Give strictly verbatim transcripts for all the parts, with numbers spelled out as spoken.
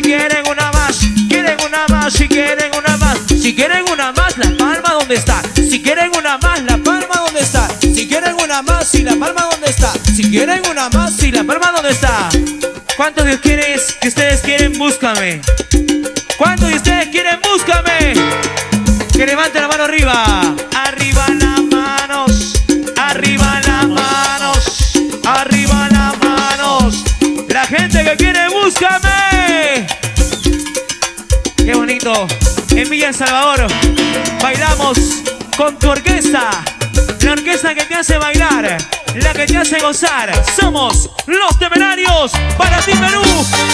si quieren una más, quieren una más, si quieren una más, si quieren una más, la palma donde está, si quieren una más, la palma donde está, si quieren una más, y la palma donde está, si quieren una más, y la palma donde está. ¿Cuántos de ustedes que ustedes quieren búscame? ¿Cuántos de ustedes quieren búscame? Que levanten la mano arriba. Arriba las manos. Arriba las manos. Arriba las manos. La gente que quiere búscame. Qué bonito. En Villa El Salvador bailamos con tu orquesta. La orquesta que te hace bailar, la que te hace gozar. Somos Los Temerarios para ti, Perú.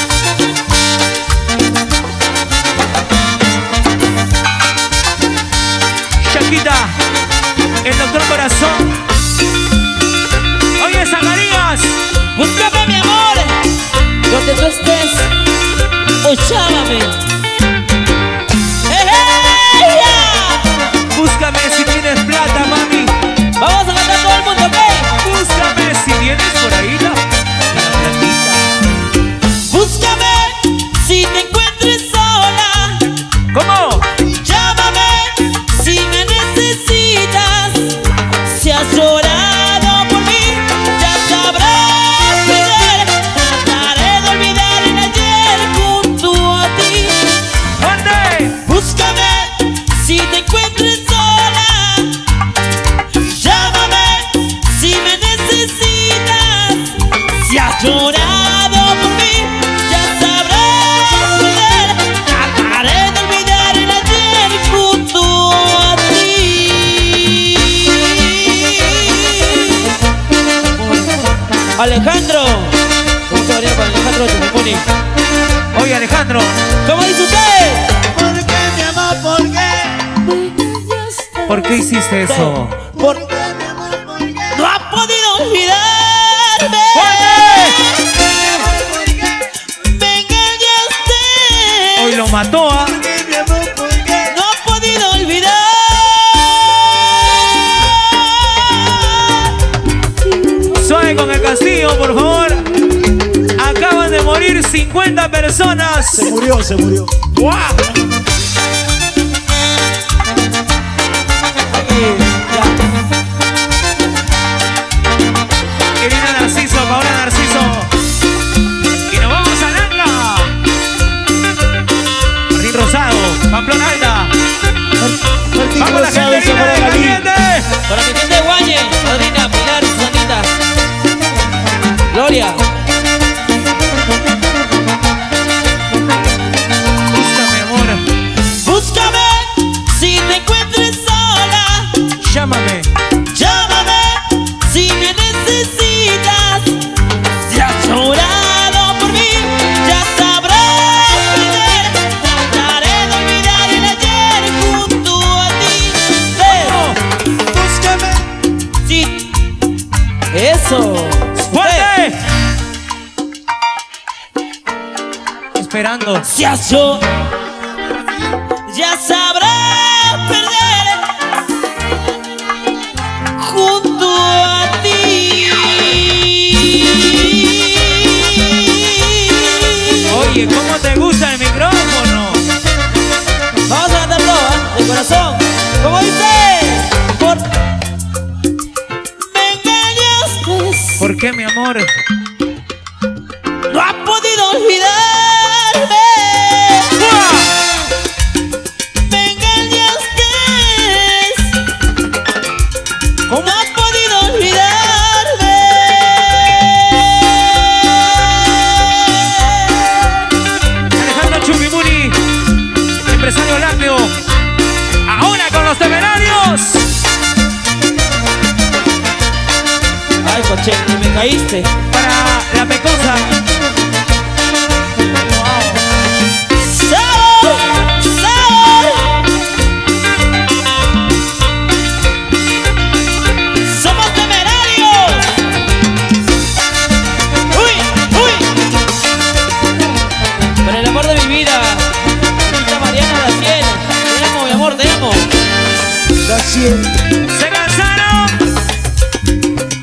Chaquita, el doctor Corazón. Oye, Zacarías, búscame, mi amor, donde tú estés, o llámame. ¡Eh, eh, yeah! Búscame si tienes plata, mami. Vamos a cantar todo el mundo, ¿ok? Búscame si tienes por ahí la, la platita. Búscame si te encuentres sola. ¿Cómo? Llámame si me necesitas. Si has llorado por mí, ya sabrás perder. Trataré de olvidar el ayer junto a ti. ¿Dónde? Búscame si te encuentres sola. Llámame si me necesitas. Si has llorado por mí, ya sabrás perder. Trataré de olvidar el ayer junto a ti. Alejandro, vamos a bailar con Alejandro Chumimuni. Oye, Alejandro, ¿Cómo dice usted? ¿Por qué, mi amor? ¿Por qué? ¿por qué hiciste eso? Por... ¿Por qué, mi amor? ¿Por qué? No ha podido olvidarme. ¿Por qué? Me engañaste. Hoy lo mató, ¿ah? ¿Por qué, mi amor? ¿Por qué? No ha podido olvidar. Suave con el castillo, por favor. Acaban de morir cincuenta personas. Se murió, se murió. ¡Guau! Irina Narciso, Paola Narciso. Y nos vamos a Nanga. Martín Rosado, Pamplona Alta. Martín Vamos la Rosado, gente, Irina, Zamora de Galí. caliente. Para mi gente de Guañe, Madrina, Pilar, Susanita, Gloria. Búscame, amor. Búscame si te encuentres sola. Llámame. Llámame si me necesitas. Si has llorado por mí, ya sabrás perder. Trataré de olvidar el ayer junto a ti. Ven, Búscame. sí. Eso. ¡Fuerte! Esperando. Si has llorado, ya sabrás perder junto a ti. Oye, ¿cómo te gusta el micrófono? Vamos a cantar todo, ¿eh? De corazón. ¿Cómo dice? Por... Me engañaste. ¿Por qué, mi amor? No has podido olvidarme. Me engañaste. ¿Cómo? No has podido olvidarme. Alejandro Chumimuni, empresario lácteo. Ahora con Los Temerarios. Ay, coche, me caíste. Para la pecosa. ¡Sabor! ¡Sabor! ¡Somos temerarios! ¡Uy! ¡Uy! Por el amor de mi vida, señorita Mariana Daciel, te amo, mi amor, te amo. Daciel. ¿Se cansaron?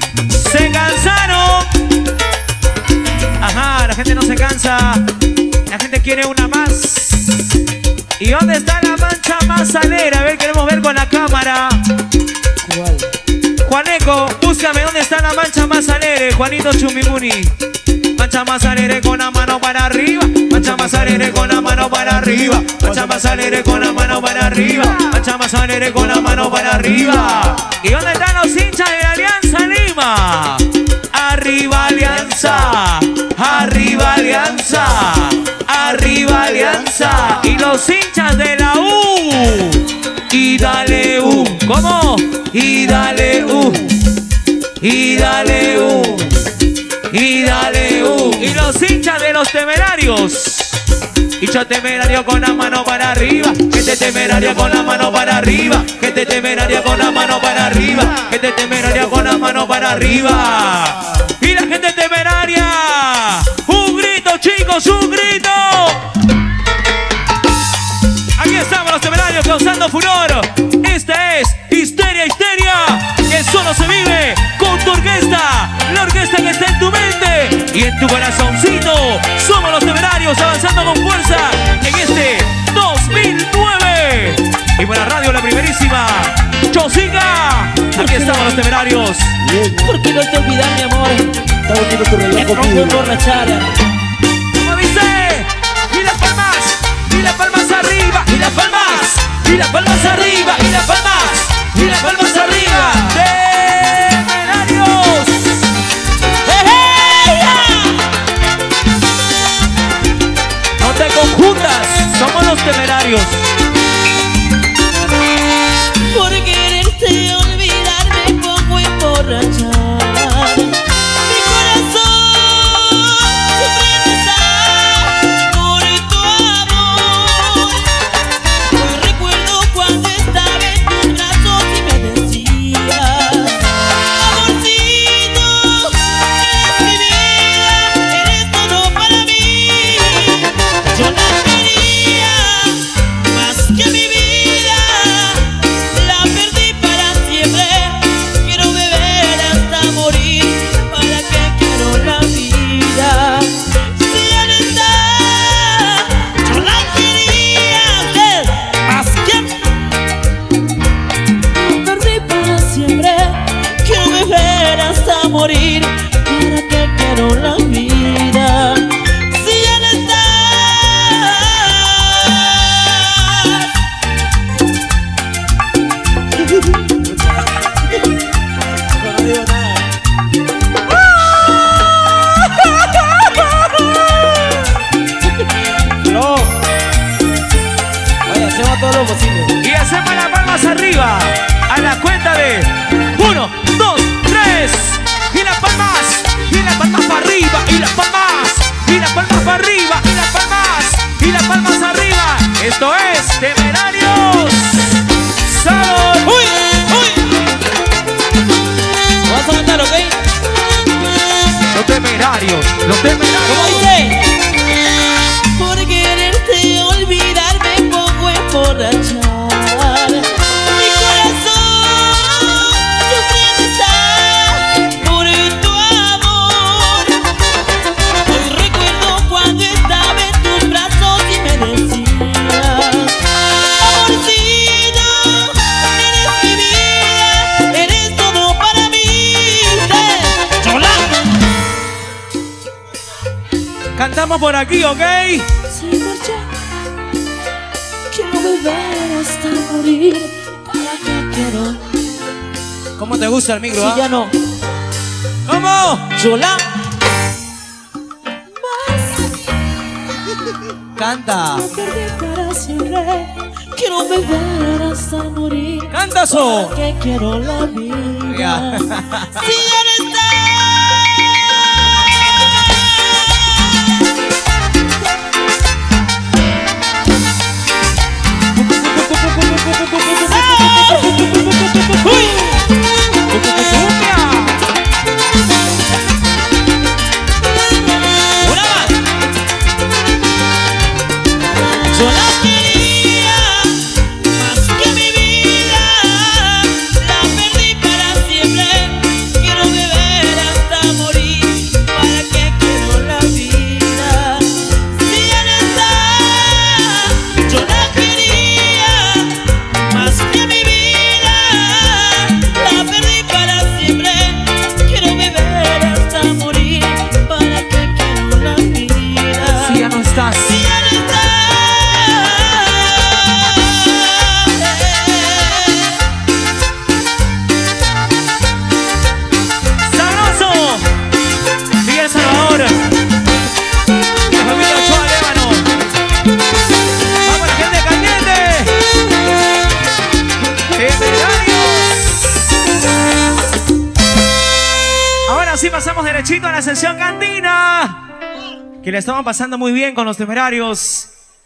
¿Se cansaron? Ajá, la gente no se cansa. La gente quiere una más. ¿Y dónde está la mancha más alegre? A ver, queremos ver con la cámara. ¿Cuál? Juaneco, búscame dónde está la mancha más alegre. Juanito Chumimuni. Mancha más alegre con la mano para arriba. Mancha más alegre con la mano para arriba. Mancha más alegre con la mano para arriba. Mancha más alegre con la mano para arriba. ¿Y dónde están los hinchas de la Alianza Lima? Arriba Alianza, arriba Alianza, arriba Alianza. Y los hinchas de la U. Y dale U. ¿Cómo? Y dale U. Y dale U. Y dale U. Y los hinchas de los temerarios. Hincha temerario con la mano para arriba. Gente temeraria con la mano para arriba. Gente temeraria con la mano para arriba. Gente temeraria con la mano para arriba. Y la gente temeraria. Un grito, chicos, un grito. Aquí estamos los temerarios causando furor. Esta es Histeria, Histeria, que solo se vive con tu orquesta. La orquesta que está en tu mente y en tu corazoncito. Somos los temerarios avanzando con fuerza en este dos mil nueve. Y por la radio la primerísima Chosica. Aquí estamos los temerarios. ¿Por qué no te olvidas, mi amor? Está bonito tu reloj Me pongo contigo. emborrachada. ¿Cómo dice? Y las palmas, y las palmas arriba, y las palmas, y las palmas arriba, y las palmas, y las palmas arriba. ¡Temerarios! ¡Hey, hey, yeah! No te confundas, somos los temerarios. Por quererte olvidar me pongo emborrachada. Mi corazón sufriendo está por tu amor. Hoy recuerdo cuando estaba en tus brazos y me decías: amorcito, eres mi vida, eres todo para mí. Yo la quería más que mi vida. La perdí para siempre. Quiero beber hasta morir. ¿Para qué quiero la vida? Si ya no está, yo la quería más que. La perdí para siempre. Quiero beber hasta morir. ¿Para qué quiero la vida? Si ya no está. No digo nada. No. Vaya, hacemos todo lo posible. Y hacemos las palmas arriba. A la cuenta de uno, dos, tres. Y las palmas, y las palmas para arriba, y las palmas, y las palmas para arriba, y las palmas, y las palmas arriba. Esto es Temerarios. ¡Salud! ¡Uy! ¡Uy! Vamos a cantar, ¿ok? Los temerarios, los temerarios. ¿Cómo dice? Por quererte olvidar me pongo a emborrachar. Mi corazón sufriendo está por tu amor. Hoy recuerdo cuando estaba en tus brazos y me decías: amorcito, eres mi vida, eres todo para mí. Yo la Cantamos por aquí, ¿ok? se marcha. Quiero beber hasta morir. ¿Para qué quiero? ¿Cómo te gusta el micro, Si ah? ya no, ¿Cómo? yo la Canta. la perdí para siempre. Quiero beber hasta morir. ¡Canta eso! ¿Para qué quiero la vida? Ya. Si ya no está. ¡Uy! ¡Cumbia! Una más. Yo la quería más que mi vida. La perdí para siempre. Quiero beber sí pasamos derechito a la sesión cantina. Que le estaban pasando muy bien con los Temerarios.